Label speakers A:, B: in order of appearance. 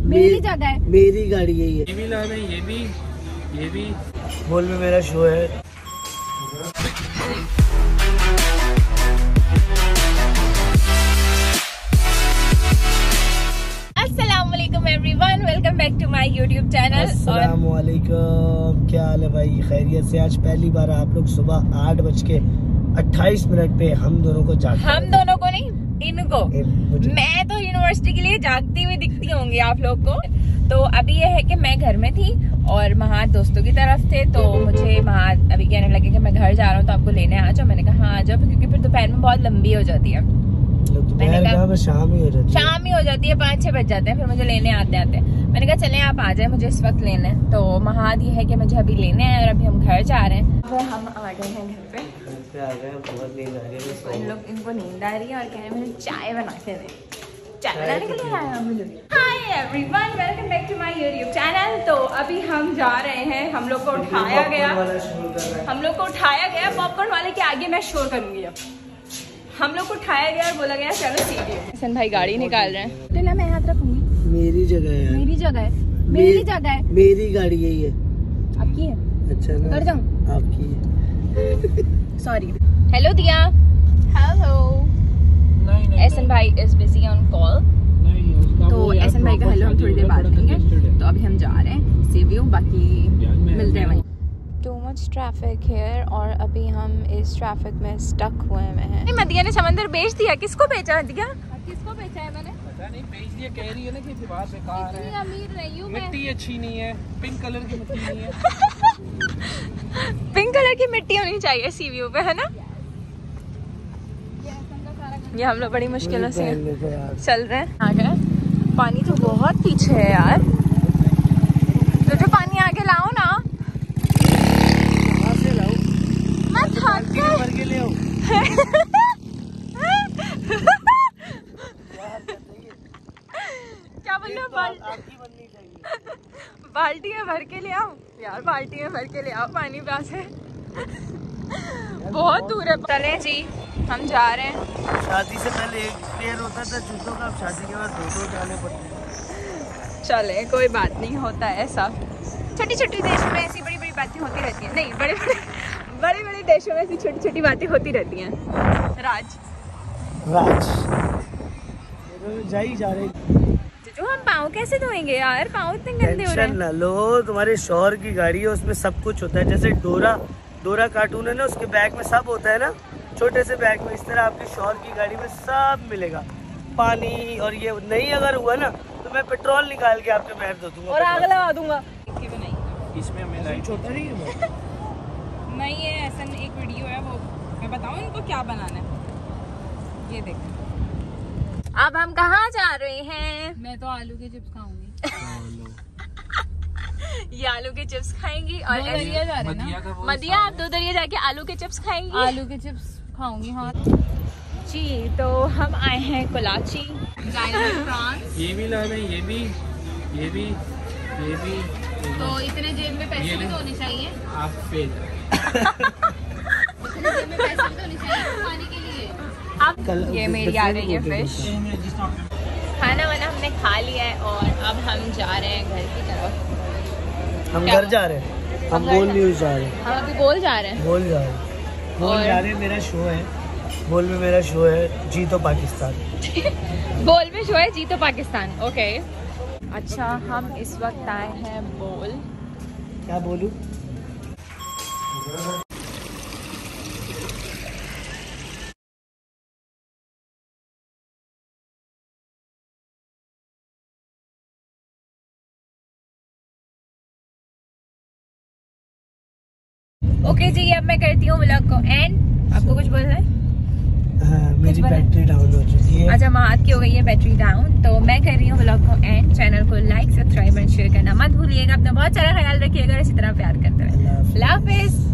A: मेरी जगह है,
B: मेरी गाड़ी है ये
C: भी लाना है, ये भी
B: मॉल में मेरा शो है।
A: अस्सलामुअलैकुम everyone, welcome back to my YouTube channel.
B: अस्सलामुअलैकुम, क्या हाल है भाई? खैरियत से? आज पहली बार आप लोग सुबह 8:28 पे हम दोनों को जागते।
A: हम दोनों को नहीं, इनको। मैं तो यूनिवर्सिटी के लिए जागती हुई दिखती होंगी आप लोग को। तो अभी ये है कि मैं घर में थी और महाद दोस्तों की तरफ थे, तो मुझे महाद अभी कहने लगे कि मैं घर जा रहा हूँ तो आपको लेने आ जाओ। मैंने कहा हाँ आ जाओ, क्योंकि फिर दोपहर में बहुत लंबी हो जाती है। मैंने कहा
B: शाम ही हो जाती है,
A: 5-6 बज जाते हैं फिर मुझे लेने आते आते। मैंने कहा चलें आप आ जाए, मुझे इस वक्त लेने। तो महाद ये है कि मुझे अभी लेने आए और अभी हम घर जा रहे हैं। तो हम आ गए हैं घर पे,
B: आ गए। बहुत नींद आ रही है,
A: इन लोग इनको नींद आ रही है और कह रहे हैं मुझे चाय बना के दे। चाय बनाने के लिए आया मुझे। Hi everyone, welcome back to my YouTube channel. तो अभी हम जा रहे हैं, हम लोग को उठाया गया पॉपकॉर्न वाले के आगे। मैं शोर करूंगी अब। हम लोग को उठाया गया और बोला गया चलो सीढ़ी। हसन भाई गाड़ी निकाल रहे हैं। तो ना मैं हाथ रखूंगी।
B: मेरी जगह है,
A: मेरी जगह है, मेरी जगह है।
B: मेरी गाड़ी है ये।
A: आपकी है? अच्छा ना, उतर जाऊं?
B: आपकी है।
A: सॉरी। हेलो दिया। हेलो। एहसन भाई इज बिजी ऑन कॉल। तो एहसन भाई का हेलो हम थोड़ी देर बाद करेंगे। तो अभी हम जा रहे हैं सी व्यू, बाकी मिलते हैं वहीं। टू मच ट्रैफिक है और अभी हम इस ट्रैफिक में स्टक हुए हैं। मदिया ने समंदर बेच दिया। किसको बेचा दिया? किसको बेचा है मैंने?
C: पता नहीं, बेच दिया। कह रही है ना कि दीवार बेकार है,
A: अमीर नहीं हूँ मैं।
C: मिट्टी अच्छी नहीं है, पिंक कलर की मिट्टी नहीं है।
A: पिंक कलर की मिट्टी होनी चाहिए सी व्यू पे, है ना? ये हम लोग बड़ी मुश्किलों से चल रहे हैं। आ गए। पानी तो बहुत पीछे है यार, तो जो पानी आगे लाओ ना। मैं थक
B: भर के ले आओ।
A: क्या बोल रहे हो? बाल्टी में भर के ले आओ यार, बाल्टी में भर के ले आओ पानी पास है। बहुत दूर है। चले जी, हम जा रहे हैं।
B: शादी से पहले एक पेयर होता था जूतों का, अब शादी के बाद 2-2 डालने पड़ते हैं।
A: चले, कोई बात नहीं, होता है ऐसा। छोटी छोटी देशों में ऐसी बड़ी बड़ी बातें होती रहती हैं। नहीं, बड़े बड़े देशों में ऐसी छोटी छोटी बातें होती रहती हैं। राज
B: जा रहे।
A: जो हम पाँव कैसे धोएंगे यार? पाँव इतने गंदे हो रहे हैं।
B: टेंशन ना लो, तुम्हारे शौहर की गाड़ी है, उसमें सब कुछ होता है। जैसे डोरा कार्टून है ना, उसके बैग में सब होता है ना, छोटे से बैग में। इस तरह आपके शौहर की गाड़ी में सब मिलेगा, पानी। और ये नहीं अगर हुआ ना तो मैं पेट्रोल निकाल के आपके पैर धो दूंगा
A: और आग लगा दूंगा।
C: इसमें हमें लाइट
B: छोटा नहीं है।
A: नहीं, ये ऐसा एक वीडियो है, वो मैं बताऊं इनको क्या बनाना है। ये देखो। अब हम कहाँ जा रहे हैं? मैं तो आलू के चिप्स खाऊंगी। ये आलू के चिप्स खाएंगी और दरिया जा रहे हैं ना। मदिया, आप 2 दरिया जाके आलू के चिप्स खाएंगी? आलू के चिप्स खाऊंगी हाँ जी। तो हम आए हैं कोलाची, फ्रांस।
C: ये भी लाना है, ये भी।
A: तो इतने जेब में पैसे भी तो होने चाहिए।
C: आप फेल।
A: इतने जेब में पैसे भी तो होने चाहिए खाने के लिए। अब ये मेरी आ गई है फिश। खाना वाना हमने खा लिया है और अब हम जा रहे हैं घर की तरफ।
B: हम घर जा रहे हैं, हम गोल न्यूज जा रहे हैं।
A: हम अभी गोल जा रहे हैं।
B: गोल जा रहे हैं। मेरा शो है गोल में, मेरा शो है जीतो पाकिस्तान।
A: गोल में शो है जीतो पाकिस्तान। ओके अच्छा, हम इस वक्त आए हैं बोल।
B: क्या बोलूं?
A: ओके जी, अब मैं करती हूँ व्लॉग को एंड। आपको कुछ बोलना है?
B: मेरी बैटरी डाउन हो चुकी है।
A: अच्छा, महाद की हो गई है बैटरी डाउन। तो मैं कर रही हूँ व्लॉग को एंड। चैनल को लाइक, सब्सक्राइब और शेयर करना मत भूलिएगा। अपना बहुत सारा ख्याल रखिएगा, इसी तरह प्यार करते रहिए। अल्लाह हाफिज़।